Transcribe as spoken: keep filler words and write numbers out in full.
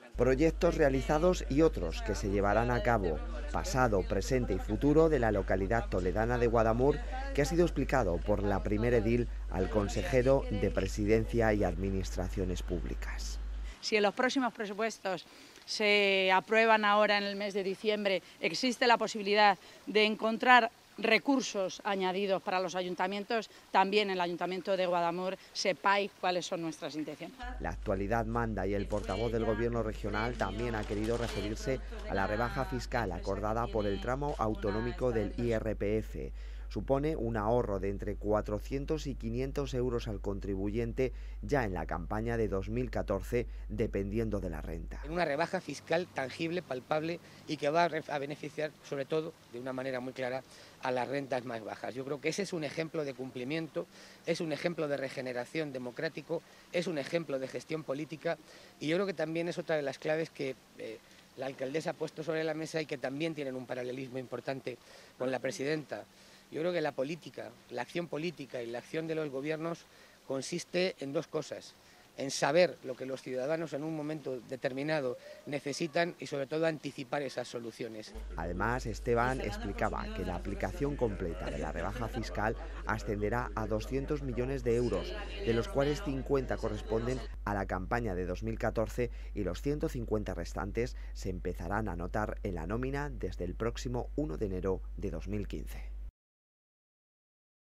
Proyectos realizados y otros que se llevarán a cabo, pasado, presente y futuro de la localidad toledana de Guadamur, que ha sido explicado por la primer edil al consejero de Presidencia y Administraciones Públicas. Si en los próximos presupuestos se aprueban ahora en el mes de diciembre, existe la posibilidad de encontrar recursos añadidos para los ayuntamientos, también en el Ayuntamiento de Guadamur sepáis cuáles son nuestras intenciones. La actualidad manda y el portavoz del Gobierno regional también ha querido referirse a la rebaja fiscal acordada por el tramo autonómico del I R P F. Supone un ahorro de entre cuatrocientos y quinientos euros al contribuyente ya en la campaña de dos mil catorce, dependiendo de la renta. Una rebaja fiscal tangible, palpable y que va a beneficiar, sobre todo, de una manera muy clara, a las rentas más bajas. Yo creo que ese es un ejemplo de cumplimiento, es un ejemplo de regeneración democrático, es un ejemplo de gestión política y yo creo que también es otra de las claves que eh, la alcaldesa ha puesto sobre la mesa y que también tienen un paralelismo importante con la presidenta. Yo creo que la política, la acción política y la acción de los gobiernos consiste en dos cosas: en saber lo que los ciudadanos en un momento determinado necesitan y sobre todo anticipar esas soluciones. Además, Esteban explicaba que la aplicación completa de la rebaja fiscal ascenderá a doscientos millones de euros, de los cuales cincuenta corresponden a la campaña de dos mil catorce y los ciento cincuenta restantes se empezarán a notar en la nómina desde el próximo uno de enero de dos mil quince.